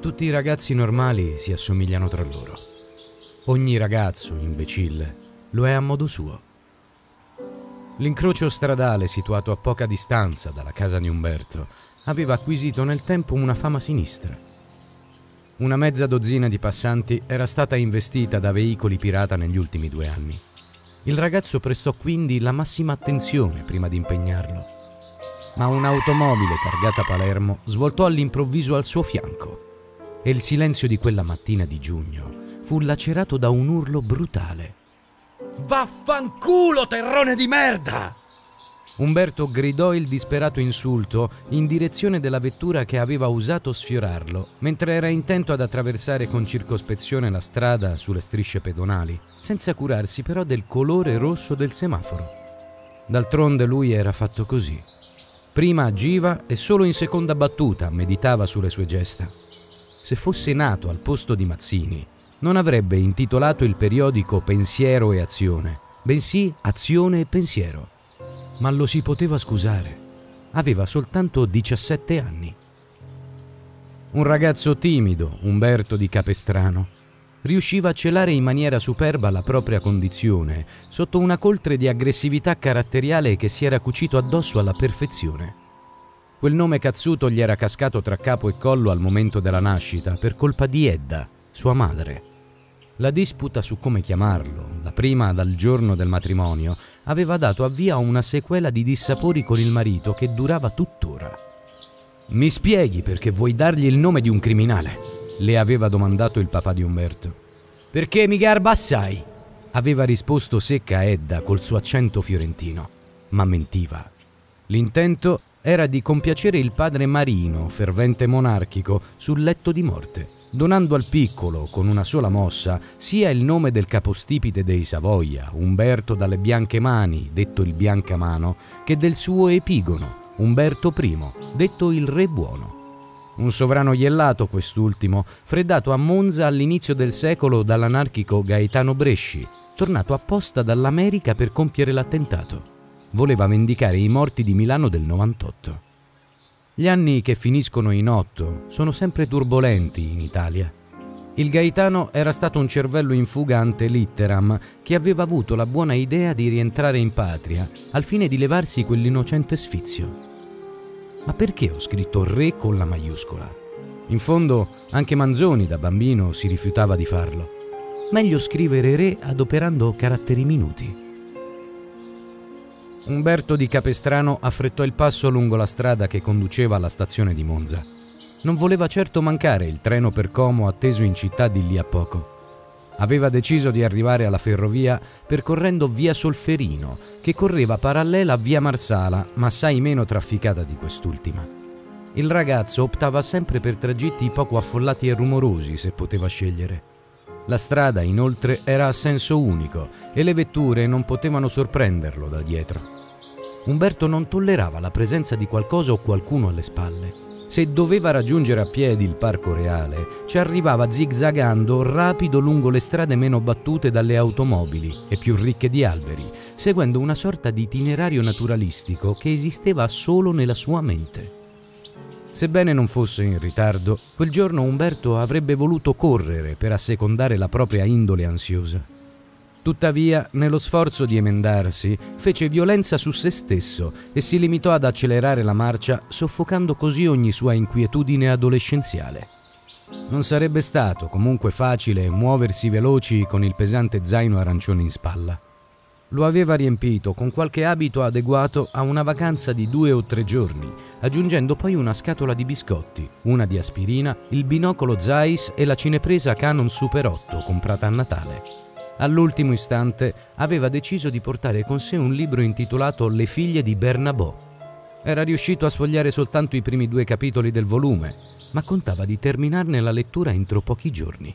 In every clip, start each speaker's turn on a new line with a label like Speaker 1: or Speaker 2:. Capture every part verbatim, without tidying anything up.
Speaker 1: Tutti i ragazzi normali si assomigliano tra loro. Ogni ragazzo, imbecille, lo è a modo suo. L'incrocio stradale, situato a poca distanza dalla casa di Umberto, aveva acquisito nel tempo una fama sinistra. Una mezza dozzina di passanti era stata investita da veicoli pirata negli ultimi due anni. Il ragazzo prestò quindi la massima attenzione prima di impegnarlo. Ma un'automobile targata Palermo svoltò all'improvviso al suo fianco e il silenzio di quella mattina di giugno fu lacerato da un urlo brutale. «Vaffanculo, terrone di merda!» Umberto gridò il disperato insulto in direzione della vettura che aveva osato sfiorarlo, mentre era intento ad attraversare con circospezione la strada sulle strisce pedonali, senza curarsi però del colore rosso del semaforo. D'altronde lui era fatto così. Prima agiva e solo in seconda battuta meditava sulle sue gesta. Se fosse nato al posto di Mazzini, non avrebbe intitolato il periodico Pensiero e Azione, bensì Azione e Pensiero. Ma lo si poteva scusare. Aveva soltanto diciassette anni. Un ragazzo timido, Umberto di Capestrano, riusciva a celare in maniera superba la propria condizione sotto una coltre di aggressività caratteriale che si era cucito addosso alla perfezione. Quel nome cazzuto gli era cascato tra capo e collo al momento della nascita per colpa di Edda, sua madre. La disputa su come chiamarlo, la prima dal giorno del matrimonio, aveva dato avvio a una sequela di dissapori con il marito che durava tuttora. «Mi spieghi perché vuoi dargli il nome di un criminale?» le aveva domandato il papà di Umberto. «Perché mi garba assai», aveva risposto secca Edda col suo accento fiorentino, ma mentiva. L'intento era di compiacere il padre Marino, fervente monarchico, sul letto di morte, donando al piccolo, con una sola mossa, sia il nome del capostipite dei Savoia, Umberto dalle Bianche Mani, detto il Biancamano, che del suo epigono, Umberto primo, detto il Re Buono. Un sovrano iellato quest'ultimo, freddato a Monza all'inizio del secolo dall'anarchico Gaetano Bresci, tornato apposta dall'America per compiere l'attentato. Voleva vendicare i morti di Milano del novantotto. Gli anni che finiscono in otto sono sempre turbolenti in Italia. Il Gaetano era stato un cervello in fuga ante litteram che aveva avuto la buona idea di rientrare in patria al fine di levarsi quell'innocente sfizio. Ma perché ho scritto Re con la maiuscola? In fondo anche Manzoni da bambino si rifiutava di farlo. Meglio scrivere Re adoperando caratteri minuti. Umberto di Capestrano affrettò il passo lungo la strada che conduceva alla stazione di Monza. Non voleva certo mancare il treno per Como atteso in città di lì a poco. Aveva deciso di arrivare alla ferrovia percorrendo via Solferino, che correva parallela a via Marsala, ma assai meno trafficata di quest'ultima. Il ragazzo optava sempre per tragitti poco affollati e rumorosi, se poteva scegliere. La strada, inoltre, era a senso unico e le vetture non potevano sorprenderlo da dietro. Umberto non tollerava la presenza di qualcosa o qualcuno alle spalle. Se doveva raggiungere a piedi il Parco Reale, ci arrivava zigzagando rapido lungo le strade meno battute dalle automobili e più ricche di alberi, seguendo una sorta di itinerario naturalistico che esisteva solo nella sua mente. Sebbene non fosse in ritardo, quel giorno Umberto avrebbe voluto correre per assecondare la propria indole ansiosa. Tuttavia, nello sforzo di emendarsi, fece violenza su se stesso e si limitò ad accelerare la marcia, soffocando così ogni sua inquietudine adolescenziale. Non sarebbe stato comunque facile muoversi veloci con il pesante zaino arancione in spalla. Lo aveva riempito con qualche abito adeguato a una vacanza di due o tre giorni, aggiungendo poi una scatola di biscotti, una di aspirina, il binocolo Zeiss e la cinepresa Canon Super otto comprata a Natale. All'ultimo istante aveva deciso di portare con sé un libro intitolato Le figlie di Bernabò. Era riuscito a sfogliare soltanto i primi due capitoli del volume, ma contava di terminarne la lettura entro pochi giorni.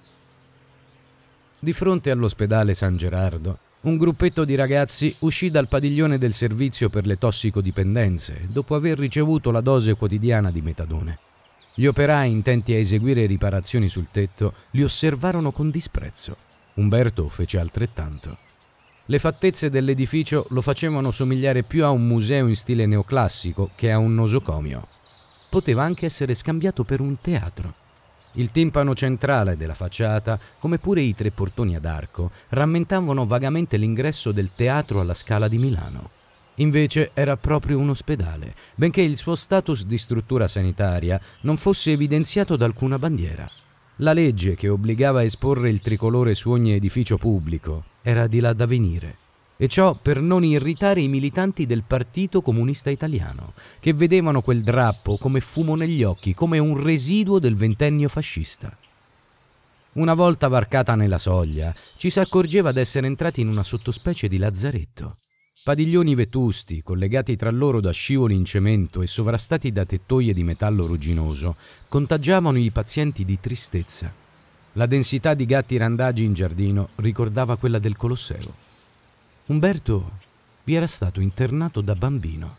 Speaker 1: Di fronte all'ospedale San Gerardo, un gruppetto di ragazzi uscì dal padiglione del servizio per le tossicodipendenze dopo aver ricevuto la dose quotidiana di metadone. Gli operai, intenti a eseguire riparazioni sul tetto, li osservarono con disprezzo. Umberto fece altrettanto. Le fattezze dell'edificio lo facevano somigliare più a un museo in stile neoclassico che a un nosocomio. Poteva anche essere scambiato per un teatro. Il timpano centrale della facciata, come pure i tre portoni ad arco, rammentavano vagamente l'ingresso del Teatro alla Scala di Milano. Invece era proprio un ospedale, benché il suo status di struttura sanitaria non fosse evidenziato da alcuna bandiera. La legge che obbligava a esporre il tricolore su ogni edificio pubblico era di là da venire, e ciò per non irritare i militanti del Partito Comunista Italiano, che vedevano quel drappo come fumo negli occhi, come un residuo del ventennio fascista. Una volta varcata nella soglia, ci si accorgeva d'essere entrati in una sottospecie di lazzaretto. Padiglioni vetusti, collegati tra loro da scivoli in cemento e sovrastati da tettoie di metallo rugginoso, contagiavano i pazienti di tristezza. La densità di gatti randagi in giardino ricordava quella del Colosseo. Umberto vi era stato internato da bambino.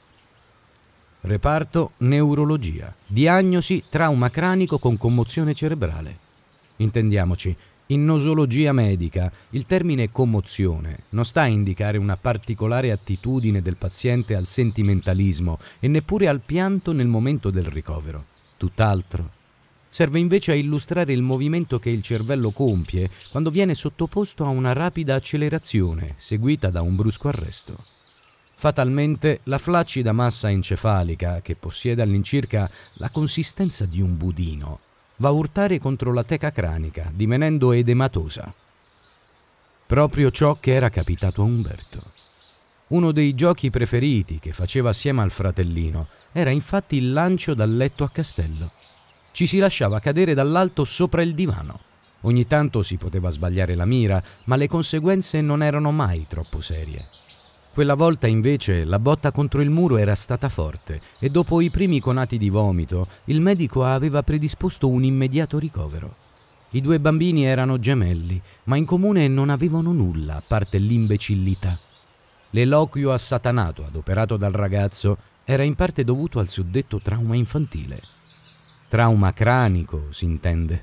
Speaker 1: Reparto neurologia, diagnosi trauma cranico con commozione cerebrale. Intendiamoci, in nosologia medica il termine commozione non sta a indicare una particolare attitudine del paziente al sentimentalismo e neppure al pianto nel momento del ricovero. Tutt'altro. Serve invece a illustrare il movimento che il cervello compie quando viene sottoposto a una rapida accelerazione seguita da un brusco arresto. Fatalmente, la flaccida massa encefalica, che possiede all'incirca la consistenza di un budino, va a urtare contro la teca cranica, divenendo edematosa. Proprio ciò che era capitato a Umberto. Uno dei giochi preferiti che faceva assieme al fratellino era infatti il lancio dal letto a castello. Ci si lasciava cadere dall'alto sopra il divano. Ogni tanto si poteva sbagliare la mira, ma le conseguenze non erano mai troppo serie. Quella volta invece la botta contro il muro era stata forte e dopo i primi conati di vomito il medico aveva predisposto un immediato ricovero. I due bambini erano gemelli, ma in comune non avevano nulla a parte l'imbecillità. L'eloquio assatanato adoperato dal ragazzo era in parte dovuto al suddetto trauma infantile. Trauma cranico, si intende.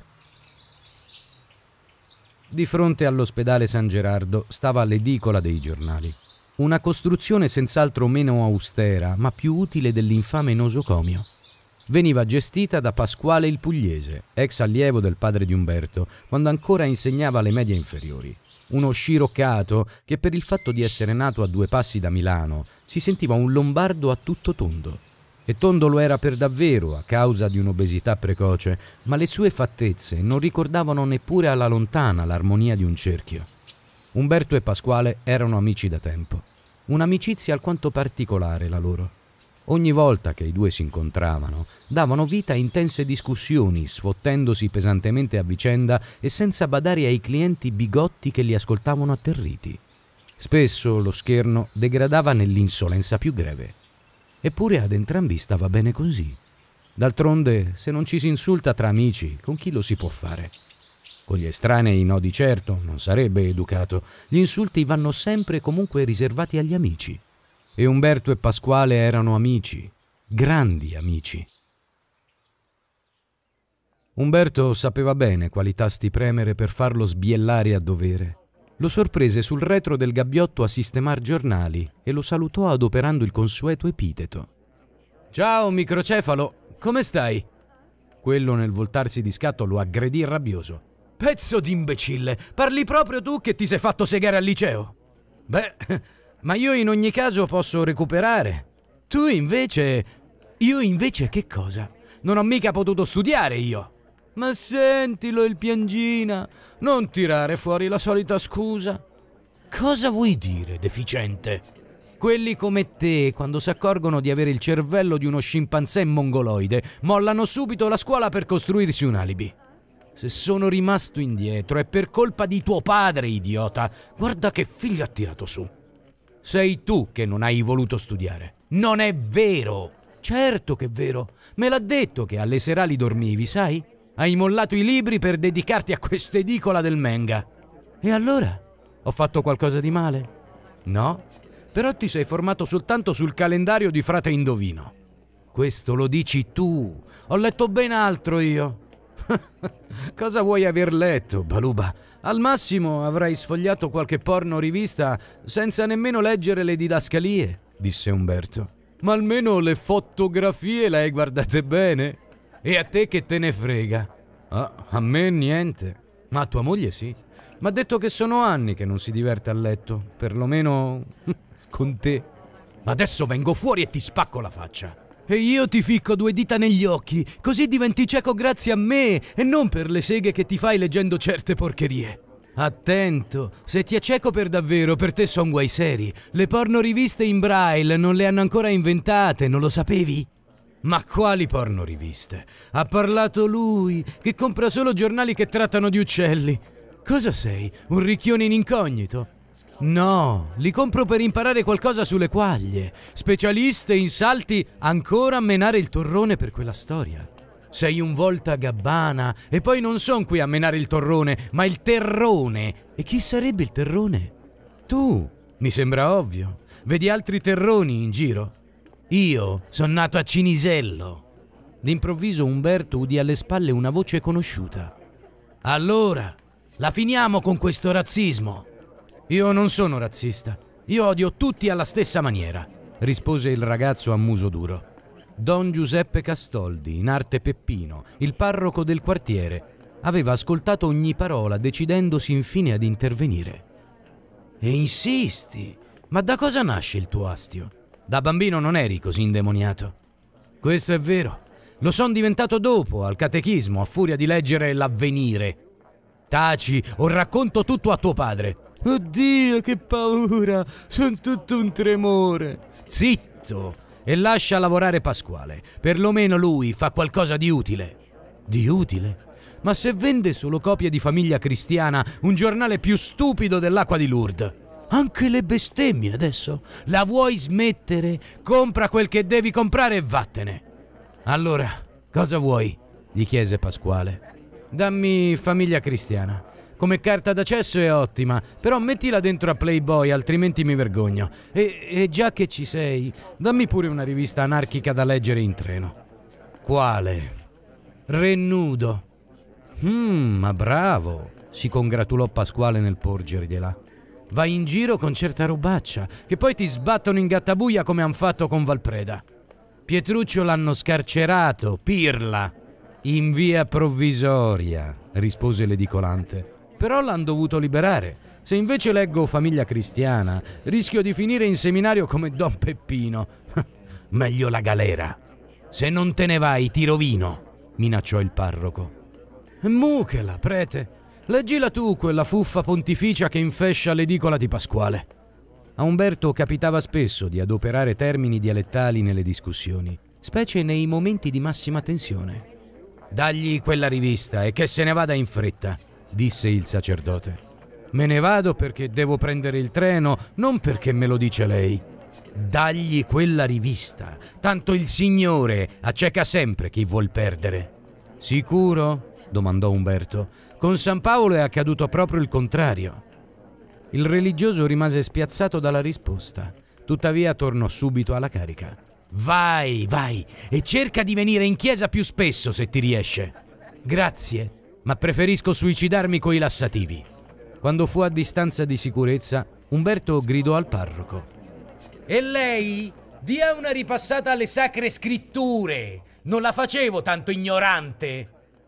Speaker 1: Di fronte all'ospedale San Gerardo stava l'edicola dei giornali. Una costruzione senz'altro meno austera, ma più utile dell'infame nosocomio. Veniva gestita da Pasquale il Pugliese, ex allievo del padre di Umberto, quando ancora insegnava alle medie inferiori. Uno sciroccato che per il fatto di essere nato a due passi da Milano si sentiva un lombardo a tutto tondo. E tondo lo era per davvero a causa di un'obesità precoce, ma le sue fattezze non ricordavano neppure alla lontana l'armonia di un cerchio. Umberto e Pasquale erano amici da tempo. Un'amicizia alquanto particolare la loro. Ogni volta che i due si incontravano, davano vita a intense discussioni, sfottendosi pesantemente a vicenda e senza badare ai clienti bigotti che li ascoltavano atterriti. Spesso lo scherno degradava nell'insolenza più greve. Eppure ad entrambi stava bene così. D'altronde, se non ci si insulta tra amici, con chi lo si può fare? Con gli estranei no di certo, non sarebbe educato. Gli insulti vanno sempre e comunque riservati agli amici. E Umberto e Pasquale erano amici, grandi amici. Umberto sapeva bene quali tasti premere per farlo sbiellare a dovere. Lo sorprese sul retro del gabbiotto a sistemar giornali e lo salutò adoperando il consueto epiteto. «Ciao, microcefalo, come stai?» Quello nel voltarsi di scatto lo aggredì rabbioso. «Pezzo d'imbecille, parli proprio tu che ti sei fatto segare al liceo?» «Beh, ma io in ogni caso posso recuperare. Tu invece...» «Io invece che cosa? Non ho mica potuto studiare io!» «Ma sentilo il piangina, non tirare fuori la solita scusa!» «Cosa vuoi dire, deficiente?» «Quelli come te, quando si accorgono di avere il cervello di uno scimpanzé mongoloide, mollano subito la scuola per costruirsi un alibi. Se sono rimasto indietro è per colpa di tuo padre, idiota. Guarda che figlio ha tirato su. Sei tu che non hai voluto studiare. Non è vero!» «Certo che è vero. Me l'ha detto che alle serali dormivi, sai? Hai mollato i libri per dedicarti a quest'edicola del Menga. E allora? Ho fatto qualcosa di male? No? Però ti sei formato soltanto sul calendario di Frate Indovino. Questo lo dici tu. Ho letto ben altro io.» «Cosa vuoi aver letto, Baluba? Al massimo avrai sfogliato qualche porno rivista senza nemmeno leggere le didascalie», disse Umberto. «Ma almeno le fotografie le hai guardate bene? E a te che te ne frega? Ah, a me niente, ma a tua moglie sì. M'ha detto che sono anni che non si diverte a letto, perlomeno con te. Ma adesso vengo fuori e ti spacco la faccia. E io ti ficco due dita negli occhi, così diventi cieco grazie a me e non per le seghe che ti fai leggendo certe porcherie. Attento, se ti è cieco per davvero, per te son guai seri. Le porno riviste in braille non le hanno ancora inventate, non lo sapevi? Ma quali porno riviste? Ha parlato lui, che compra solo giornali che trattano di uccelli. Cosa sei, un ricchione in incognito? No, li compro per imparare qualcosa sulle quaglie. Specialiste in salti, ancora a menare il torrone per quella storia. Sei un volta gabbana e poi non son qui a menare il torrone, ma il terrone. E chi sarebbe il terrone? Tu, mi sembra ovvio. Vedi altri terroni in giro? Io son nato a Cinisello. D'improvviso Umberto udì alle spalle una voce conosciuta. Allora, la finiamo con questo razzismo. Io non sono razzista. Io odio tutti alla stessa maniera, rispose il ragazzo a muso duro. Don Giuseppe Castoldi, in arte Peppino, il parroco del quartiere, aveva ascoltato ogni parola, decidendosi infine ad intervenire. E insisti? Ma da cosa nasce il tuo astio? Da bambino non eri così indemoniato. Questo è vero. Lo son diventato dopo, al catechismo, a furia di leggere l'Avvenire. Taci o racconto tutto a tuo padre. Oddio, che paura! Son tutto un tremore. Zitto! E lascia lavorare Pasquale. Perlomeno lui fa qualcosa di utile. Di utile? Ma se vende solo copie di Famiglia Cristiana, un giornale più stupido dell'Acqua di Lourdes. Anche le bestemmie adesso? La vuoi smettere? Compra quel che devi comprare e vattene. Allora, cosa vuoi? Gli chiese Pasquale. Dammi Famiglia Cristiana. Come carta d'accesso è ottima, però mettila dentro a Playboy, altrimenti mi vergogno. E, e già che ci sei, dammi pure una rivista anarchica da leggere in treno. Quale? Rennudo. Mmm, ma bravo, si congratulò Pasquale nel porgergliela. Vai in giro con certa robaccia, che poi ti sbattono in gattabuia come han fatto con Valpreda. Pietruccio l'hanno scarcerato, pirla. In via provvisoria, rispose l'edicolante. Però l'han dovuto liberare. Se invece leggo Famiglia Cristiana, rischio di finire in seminario come Don Peppino. Meglio la galera. Se non te ne vai, ti rovino, minacciò il parroco. Muchela, prete. Leggila tu quella fuffa pontificia che infescia l'edicola di Pasquale. A Umberto capitava spesso di adoperare termini dialettali nelle discussioni, specie nei momenti di massima tensione. Dagli quella rivista e che se ne vada in fretta, disse il sacerdote. Me ne vado perché devo prendere il treno, non perché me lo dice lei. Dagli quella rivista, tanto il Signore acceca sempre chi vuol perdere. Sicuro? Domandò Umberto. Con San Paolo è accaduto proprio il contrario. Il religioso rimase spiazzato dalla risposta, tuttavia tornò subito alla carica. Vai, vai, e cerca di venire in chiesa più spesso se ti riesce. Grazie. Ma preferisco suicidarmi coi lassativi. Quando fu a distanza di sicurezza, Umberto gridò al parroco. E lei? Dia una ripassata alle sacre scritture! Non la facevo tanto ignorante!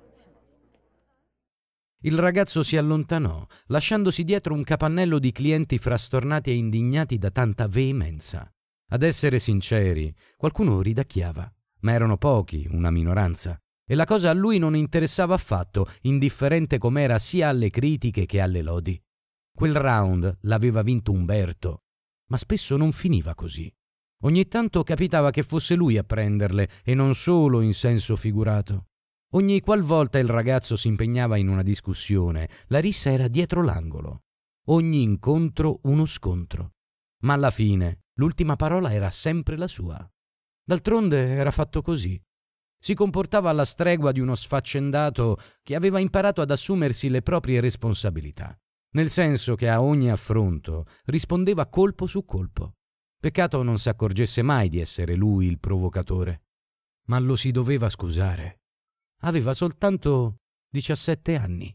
Speaker 1: Il ragazzo si allontanò, lasciandosi dietro un capannello di clienti frastornati e indignati da tanta veemenza. Ad essere sinceri, qualcuno ridacchiava, ma erano pochi, una minoranza. E la cosa a lui non interessava affatto, indifferente com'era sia alle critiche che alle lodi. Quel round l'aveva vinto Umberto, ma spesso non finiva così. Ogni tanto capitava che fosse lui a prenderle, e non solo in senso figurato. Ogni qualvolta il ragazzo si impegnava in una discussione, la rissa era dietro l'angolo. Ogni incontro uno scontro. Ma alla fine l'ultima parola era sempre la sua. D'altronde era fatto così. Si comportava alla stregua di uno sfaccendato che aveva imparato ad assumersi le proprie responsabilità, nel senso che a ogni affronto rispondeva colpo su colpo. Peccato non si accorgesse mai di essere lui il provocatore. Ma lo si doveva scusare. Aveva soltanto diciassette anni.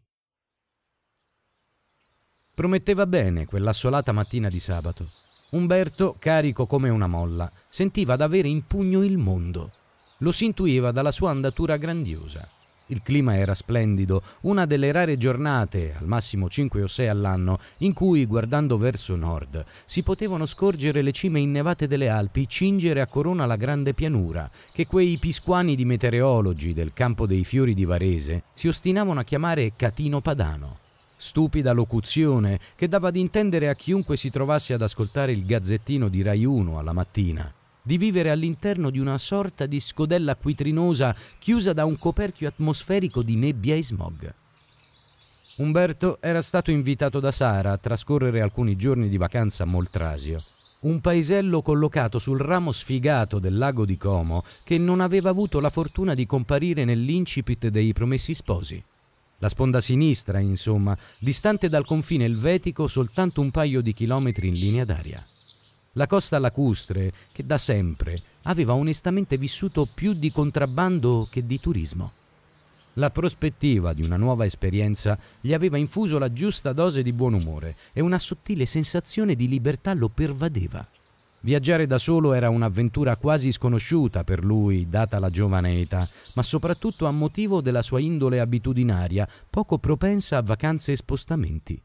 Speaker 1: Prometteva bene quell'assolata mattina di sabato. Umberto, carico come una molla, sentiva d'avere in pugno il mondo. Lo si intuiva dalla sua andatura grandiosa. Il clima era splendido, una delle rare giornate, al massimo cinque o sei all'anno, in cui, guardando verso nord, si potevano scorgere le cime innevate delle Alpi cingere a corona la grande pianura, che quei pisquani di meteorologi del Campo dei Fiori di Varese si ostinavano a chiamare Catino Padano. Stupida locuzione che dava ad intendere a chiunque si trovasse ad ascoltare il gazzettino di Rai uno alla mattina di vivere all'interno di una sorta di scodella acquitrinosa chiusa da un coperchio atmosferico di nebbia e smog. Umberto era stato invitato da Sara a trascorrere alcuni giorni di vacanza a Moltrasio, un paesello collocato sul ramo sfigato del lago di Como che non aveva avuto la fortuna di comparire nell'incipit dei Promessi Sposi. La sponda sinistra, insomma, distante dal confine elvetico soltanto un paio di chilometri in linea d'aria. La costa lacustre, che da sempre aveva onestamente vissuto più di contrabbando che di turismo. La prospettiva di una nuova esperienza gli aveva infuso la giusta dose di buon umore e una sottile sensazione di libertà lo pervadeva. Viaggiare da solo era un'avventura quasi sconosciuta per lui, data la giovane età, ma soprattutto a motivo della sua indole abitudinaria, poco propensa a vacanze e spostamenti.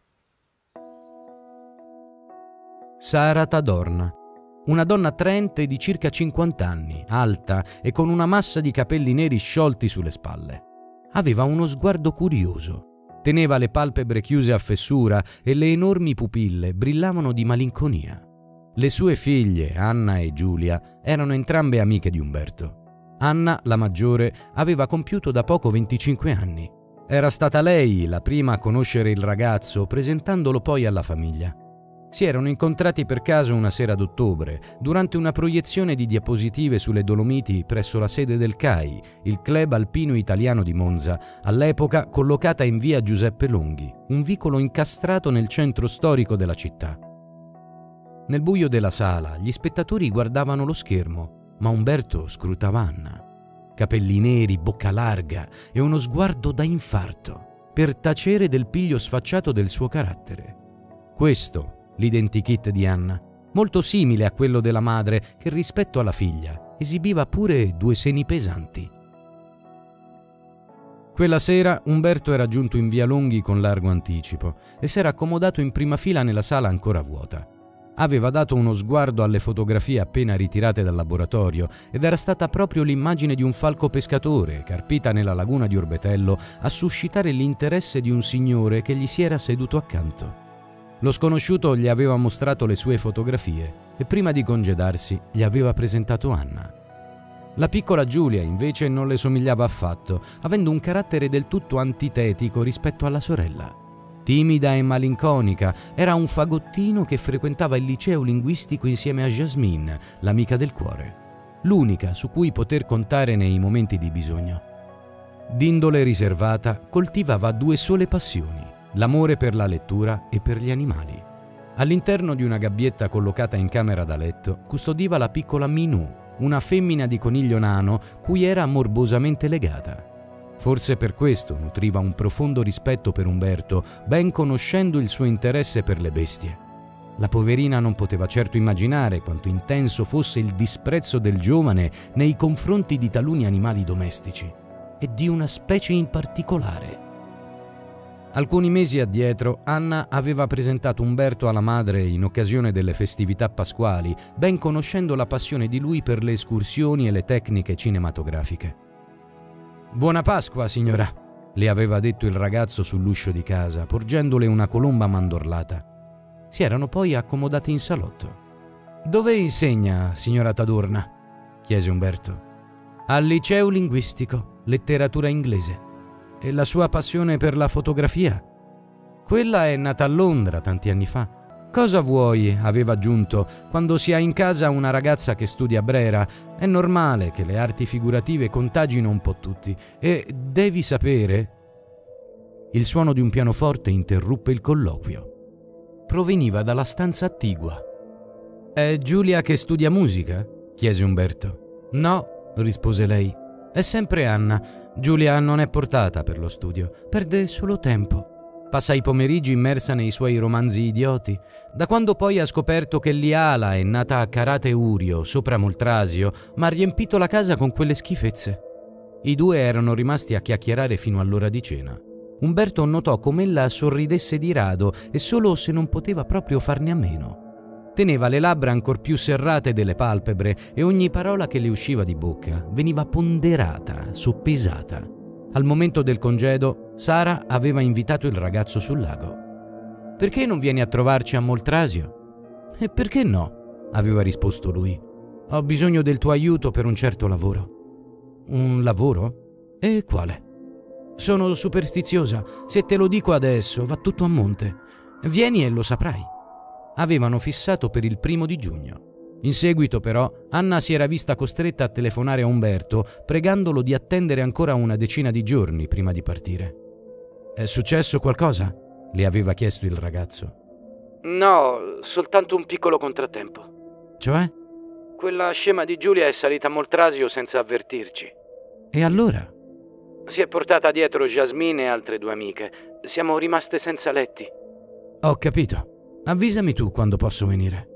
Speaker 1: Sara Tadorna, una donna attraente di circa cinquanta anni, alta e con una massa di capelli neri sciolti sulle spalle. Aveva uno sguardo curioso, teneva le palpebre chiuse a fessura e le enormi pupille brillavano di malinconia. Le sue figlie, Anna e Giulia, erano entrambe amiche di Umberto. Anna, la maggiore, aveva compiuto da poco venticinque anni. Era stata lei la prima a conoscere il ragazzo, presentandolo poi alla famiglia. Si erano incontrati per caso una sera d'ottobre, durante una proiezione di diapositive sulle Dolomiti presso la sede del C A I, il Club Alpino Italiano di Monza, all'epoca collocata in via Giuseppe Longhi, un vicolo incastrato nel centro storico della città. Nel buio della sala, gli spettatori guardavano lo schermo, ma Umberto scrutava Anna. Capelli neri, bocca larga e uno sguardo da infarto, per tacere del piglio sfacciato del suo carattere. Questo l'identikit di Anna, molto simile a quello della madre che rispetto alla figlia esibiva pure due seni pesanti. Quella sera Umberto era giunto in via Longhi con largo anticipo e s'era accomodato in prima fila nella sala ancora vuota. Aveva dato uno sguardo alle fotografie appena ritirate dal laboratorio ed era stata proprio l'immagine di un falco pescatore, carpita nella laguna di Orbetello, a suscitare l'interesse di un signore che gli si era seduto accanto. Lo sconosciuto gli aveva mostrato le sue fotografie e prima di congedarsi gli aveva presentato Anna. La piccola Giulia invece non le somigliava affatto, avendo un carattere del tutto antitetico rispetto alla sorella. Timida e malinconica, era un fagottino che frequentava il liceo linguistico insieme a Jasmine, l'amica del cuore, l'unica su cui poter contare nei momenti di bisogno. D'indole riservata, coltivava due sole passioni: l'amore per la lettura e per gli animali. All'interno di una gabbietta collocata in camera da letto custodiva la piccola Minù, una femmina di coniglio nano cui era morbosamente legata. Forse per questo nutriva un profondo rispetto per Umberto, ben conoscendo il suo interesse per le bestie. La poverina non poteva certo immaginare quanto intenso fosse il disprezzo del giovane nei confronti di taluni animali domestici e di una specie in particolare. Alcuni mesi addietro, Anna aveva presentato Umberto alla madre in occasione delle festività pasquali, ben conoscendo la passione di lui per le escursioni e le tecniche cinematografiche. «Buona Pasqua, signora», le aveva detto il ragazzo sull'uscio di casa, porgendole una colomba mandorlata. Si erano poi accomodati in salotto. «Dove insegna, signora Tadorna?» chiese Umberto. «Al liceo linguistico, letteratura inglese. E la sua passione per la fotografia?» «Quella è nata a Londra tanti anni fa. Cosa vuoi?» aveva aggiunto. «Quando si ha in casa una ragazza che studia a Brera, è normale che le arti figurative contagino un po' tutti. E devi sapere...» Il suono di un pianoforte interruppe il colloquio. Proveniva dalla stanza attigua. «È Giulia che studia musica?» chiese Umberto. «No», rispose lei. «È sempre Anna. Giulia non è portata per lo studio, perde solo tempo. Passa i pomeriggi immersa nei suoi romanzi idioti. Da quando poi ha scoperto che Liala è nata a Karate Urio, sopra Moltrasio, ma ha riempito la casa con quelle schifezze. I due erano rimasti a chiacchierare fino all'ora di cena. Umberto notò come ella sorridesse di rado e solo se non poteva proprio farne a meno. Teneva le labbra ancor più serrate delle palpebre e ogni parola che le usciva di bocca veniva ponderata, soppesata. Al momento del congedo, Sara aveva invitato il ragazzo sul lago. «Perché non vieni a trovarci a Moltrasio?» «E perché no?» aveva risposto lui. «Ho bisogno del tuo aiuto per un certo lavoro». «Un lavoro? E quale?» «Sono superstiziosa. Se te lo dico adesso, va tutto a monte. Vieni e lo saprai». Avevano fissato per il primo di giugno. In seguito, però, Anna si era vista costretta a telefonare a Umberto, pregandolo di attendere ancora una decina di giorni prima di partire. «È successo qualcosa?» le aveva chiesto il ragazzo. «No, soltanto un piccolo contrattempo». «Cioè?» «Quella scema di Giulia è salita a Moltrasio senza avvertirci». «E allora?» «Si è portata dietro Jasmine e altre due amiche. Siamo rimaste senza letti». «Ho capito. Avvisami tu quando posso venire».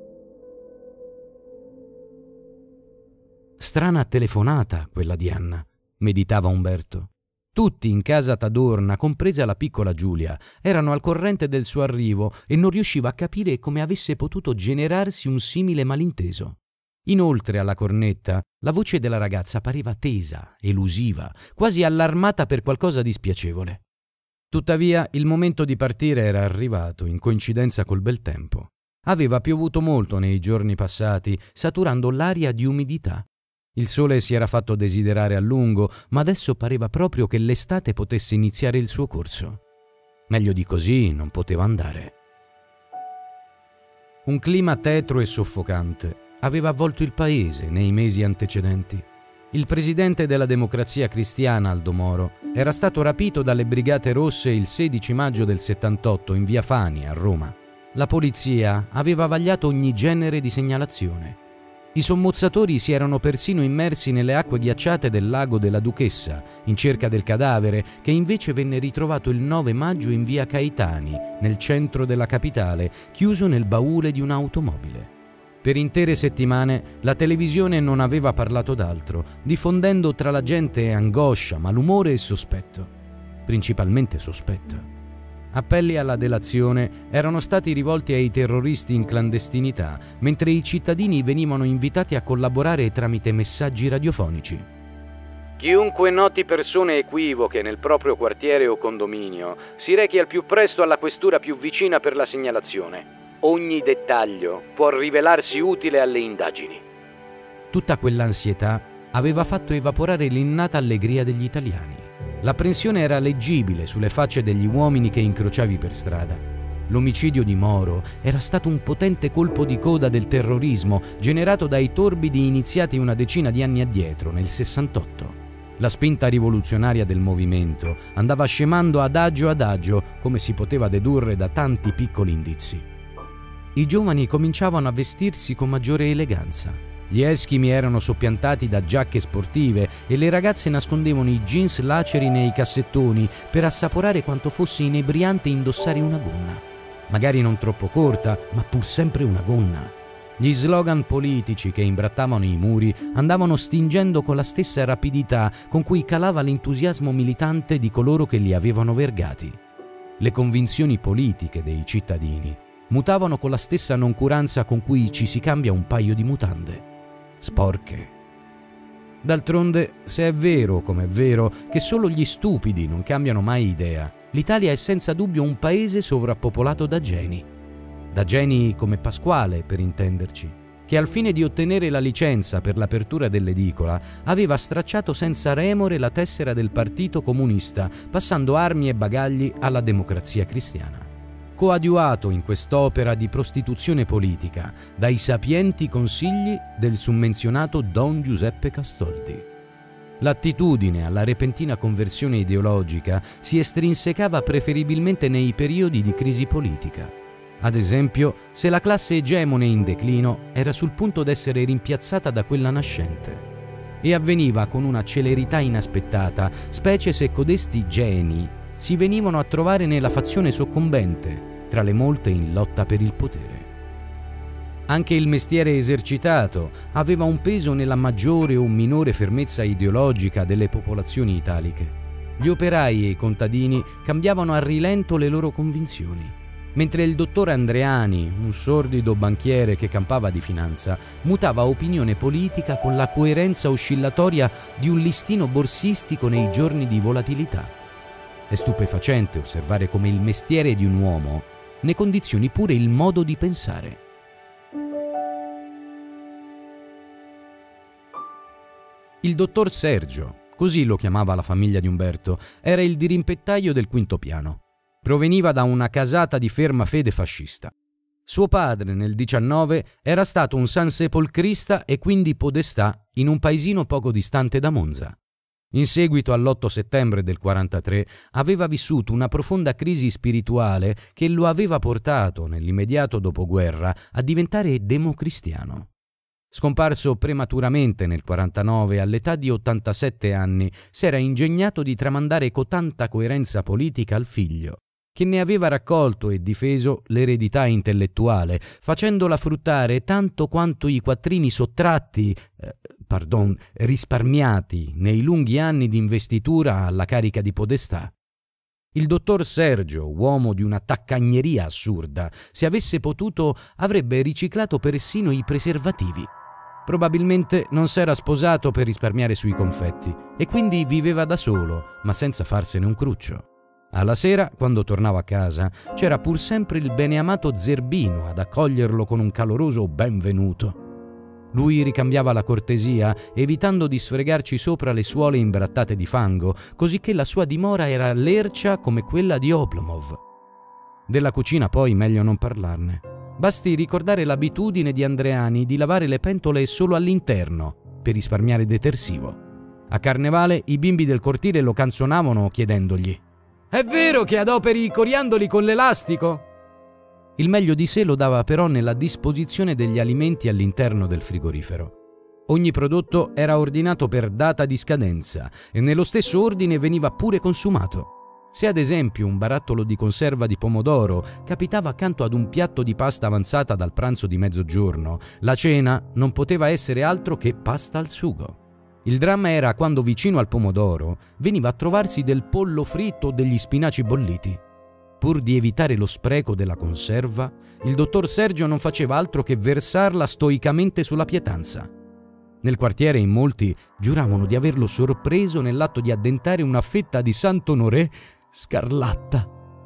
Speaker 1: Strana telefonata quella di Anna, meditava Umberto. Tutti in casa Tadorna, compresa la piccola Giulia, erano al corrente del suo arrivo e non riusciva a capire come avesse potuto generarsi un simile malinteso. Inoltre alla cornetta la voce della ragazza pareva tesa, elusiva, quasi allarmata per qualcosa di spiacevole. Tuttavia il momento di partire era arrivato in coincidenza col bel tempo. Aveva piovuto molto nei giorni passati, saturando l'aria di umidità. Il sole si era fatto desiderare a lungo, ma adesso pareva proprio che l'estate potesse iniziare il suo corso. Meglio di così non poteva andare. Un clima tetro e soffocante aveva avvolto il paese nei mesi antecedenti. Il presidente della Democrazia Cristiana, Aldo Moro, era stato rapito dalle Brigate Rosse il sedici maggio del settantotto in via Fani, a Roma. La polizia aveva vagliato ogni genere di segnalazione. I sommozzatori si erano persino immersi nelle acque ghiacciate del lago della Duchessa, in cerca del cadavere, che invece venne ritrovato il nove maggio in via Caetani, nel centro della capitale, chiuso nel baule di un'automobile. Per intere settimane la televisione non aveva parlato d'altro, diffondendo tra la gente angoscia, malumore e sospetto. Principalmente sospetto. Appelli alla delazione erano stati rivolti ai terroristi in clandestinità, mentre i cittadini venivano invitati a collaborare tramite messaggi radiofonici. Chiunque noti persone equivoche nel proprio quartiere o condominio si rechi al più presto alla questura più vicina per la segnalazione. Ogni dettaglio può rivelarsi utile alle indagini. Tutta quell'ansietà aveva fatto evaporare l'innata allegria degli italiani. L'apprensione era leggibile sulle facce degli uomini che incrociavi per strada. L'omicidio di Moro era stato un potente colpo di coda del terrorismo generato dai torbidi iniziati una decina di anni addietro, nel sessantotto. La spinta rivoluzionaria del movimento andava scemando adagio adagio, come si poteva dedurre da tanti piccoli indizi. I giovani cominciavano a vestirsi con maggiore eleganza. Gli eschimi erano soppiantati da giacche sportive e le ragazze nascondevano i jeans laceri nei cassettoni per assaporare quanto fosse inebriante indossare una gonna. Magari non troppo corta, ma pur sempre una gonna. Gli slogan politici che imbrattavano i muri andavano stingendo con la stessa rapidità con cui calava l'entusiasmo militante di coloro che li avevano vergati. Le convinzioni politiche dei cittadini mutavano con la stessa noncuranza con cui ci si cambia un paio di mutande. Sporche. D'altronde, se è vero come è vero che solo gli stupidi non cambiano mai idea, l'Italia è senza dubbio un paese sovrappopolato da geni. Da geni come Pasquale, per intenderci, che al fine di ottenere la licenza per l'apertura dell'edicola aveva stracciato senza remore la tessera del Partito Comunista, passando armi e bagagli alla Democrazia Cristiana. Coadiuvato in quest'opera di prostituzione politica dai sapienti consigli del summenzionato Don Giuseppe Castoldi. L'attitudine alla repentina conversione ideologica si estrinsecava preferibilmente nei periodi di crisi politica. Ad esempio, se la classe egemone in declino era sul punto d'essere rimpiazzata da quella nascente. E avveniva con una celerità inaspettata, specie se codesti geni si venivano a trovare nella fazione soccombente, tra le molte in lotta per il potere. Anche il mestiere esercitato aveva un peso nella maggiore o minore fermezza ideologica delle popolazioni italiche. Gli operai e i contadini cambiavano a rilento le loro convinzioni, mentre il dottor Andreani, un sordido banchiere che campava di finanza, mutava opinione politica con la coerenza oscillatoria di un listino borsistico nei giorni di volatilità. È stupefacente osservare come il mestiere di un uomo ne condizioni pure il modo di pensare. Il dottor Sergio, così lo chiamava la famiglia di Umberto, era il dirimpettaio del quinto piano. Proveniva da una casata di ferma fede fascista. Suo padre, nel diciannove, era stato un sansepolcrista e quindi podestà in un paesino poco distante da Monza. In seguito all'otto settembre del quarantatré aveva vissuto una profonda crisi spirituale che lo aveva portato, nell'immediato dopoguerra, a diventare democristiano. Scomparso prematuramente nel quarantanove, all'età di ottantasette anni, s'era ingegnato di tramandare con tanta coerenza politica al figlio, che ne aveva raccolto e difeso l'eredità intellettuale, facendola fruttare tanto quanto i quattrini sottratti, eh, pardon, risparmiati nei lunghi anni di investitura alla carica di podestà. Il dottor Sergio, uomo di una taccagneria assurda, se avesse potuto avrebbe riciclato persino i preservativi. Probabilmente non s'era sposato per risparmiare sui confetti e quindi viveva da solo, ma senza farsene un cruccio. Alla sera, quando tornava a casa, c'era pur sempre il beneamato Zerbino ad accoglierlo con un caloroso benvenuto. Lui ricambiava la cortesia, evitando di sfregarci sopra le suole imbrattate di fango, cosicché la sua dimora era lercia come quella di Oblomov. Della cucina poi meglio non parlarne. Basti ricordare l'abitudine di Andreani di lavare le pentole solo all'interno, per risparmiare detersivo. A Carnevale i bimbi del cortile lo canzonavano chiedendogli: «È vero che adoperi i coriandoli con l'elastico?» Il meglio di sé lo dava però nella disposizione degli alimenti all'interno del frigorifero. Ogni prodotto era ordinato per data di scadenza e nello stesso ordine veniva pure consumato. Se ad esempio un barattolo di conserva di pomodoro capitava accanto ad un piatto di pasta avanzata dal pranzo di mezzogiorno, la cena non poteva essere altro che pasta al sugo. Il dramma era quando vicino al pomodoro veniva a trovarsi del pollo fritto o degli spinaci bolliti. Pur di evitare lo spreco della conserva, il dottor Sergio non faceva altro che versarla stoicamente sulla pietanza. Nel quartiere in molti giuravano di averlo sorpreso nell'atto di addentare una fetta di Saint-Honoré scarlatta.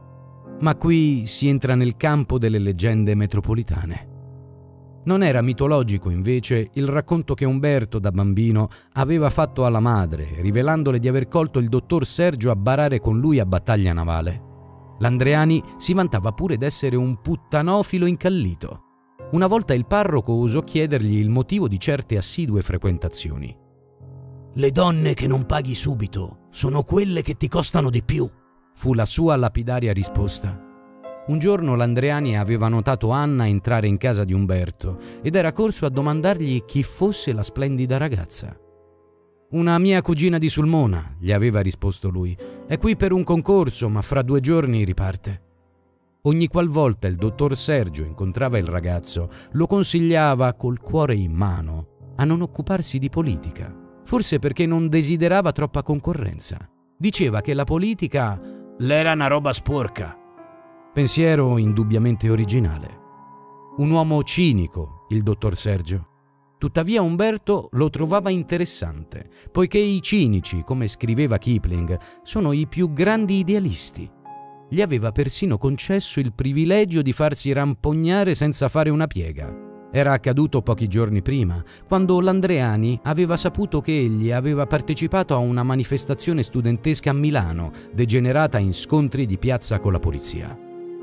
Speaker 1: Ma qui si entra nel campo delle leggende metropolitane. Non era mitologico, invece, il racconto che Umberto, da bambino, aveva fatto alla madre, rivelandole di aver colto il dottor Sergio a barare con lui a battaglia navale. L'Andreani si vantava pure d'essere un puttanofilo incallito. Una volta il parroco osò chiedergli il motivo di certe assidue frequentazioni. «Le donne che non paghi subito sono quelle che ti costano di più», fu la sua lapidaria risposta. Un giorno l'Andreani aveva notato Anna entrare in casa di Umberto ed era corso a domandargli chi fosse la splendida ragazza. «Una mia cugina di Sulmona», gli aveva risposto lui. «È qui per un concorso, ma fra due giorni riparte». Ogni qualvolta il dottor Sergio incontrava il ragazzo, lo consigliava, col cuore in mano, a non occuparsi di politica, forse perché non desiderava troppa concorrenza. Diceva che la politica l'era una roba sporca. Pensiero indubbiamente originale. Un uomo cinico, il dottor Sergio. Tuttavia Umberto lo trovava interessante, poiché i cinici, come scriveva Kipling, sono i più grandi idealisti. Gli aveva persino concesso il privilegio di farsi rampognare senza fare una piega. Era accaduto pochi giorni prima, quando l'Andreani aveva saputo che egli aveva partecipato a una manifestazione studentesca a Milano, degenerata in scontri di piazza con la polizia.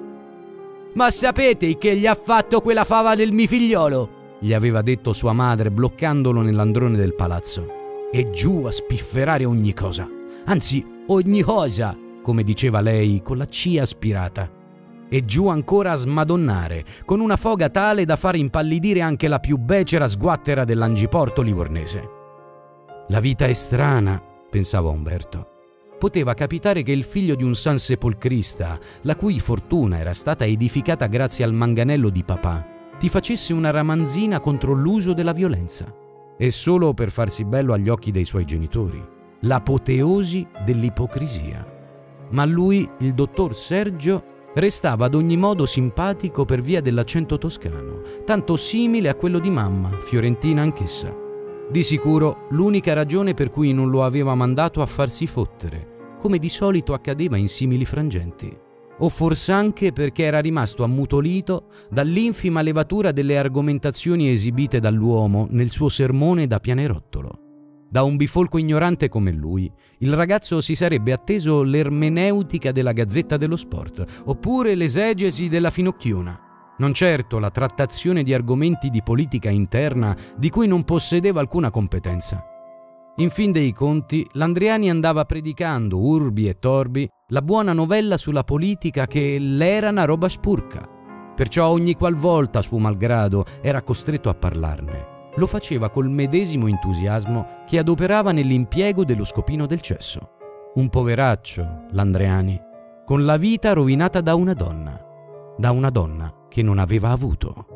Speaker 1: «Ma sapete che gli ha fatto quella fava del mio figliolo?» gli aveva detto sua madre, bloccandolo nell'androne del palazzo. «È giù a spifferare ogni cosa, anzi ogni cosa», come diceva lei con la C aspirata. E giù ancora a smadonnare, con una foga tale da far impallidire anche la più becera sguattera dell'Angiporto livornese. La vita è strana, pensava Umberto. Poteva capitare che il figlio di un sansepolcrista, la cui fortuna era stata edificata grazie al manganello di papà, ti facesse una ramanzina contro l'uso della violenza. E solo per farsi bello agli occhi dei suoi genitori. L'apoteosi dell'ipocrisia. Ma a lui, il dottor Sergio, restava ad ogni modo simpatico per via dell'accento toscano, tanto simile a quello di mamma, fiorentina anch'essa. Di sicuro l'unica ragione per cui non lo aveva mandato a farsi fottere, come di solito accadeva in simili frangenti. O forse anche perché era rimasto ammutolito dall'infima levatura delle argomentazioni esibite dall'uomo nel suo sermone da pianerottolo. Da un bifolco ignorante come lui, il ragazzo si sarebbe atteso l'ermeneutica della Gazzetta dello Sport, oppure l'esegesi della Finocchiona. Non certo la trattazione di argomenti di politica interna di cui non possedeva alcuna competenza. In fin dei conti, Landriani andava predicando, urbi e torbi, la buona novella sulla politica che l'era una roba spurca. Perciò ogni qualvolta, suo malgrado, era costretto a parlarne, lo faceva col medesimo entusiasmo che adoperava nell'impiego dello scopino del cesso. Un poveraccio, Landriani, con la vita rovinata da una donna, da una donna che non aveva avuto.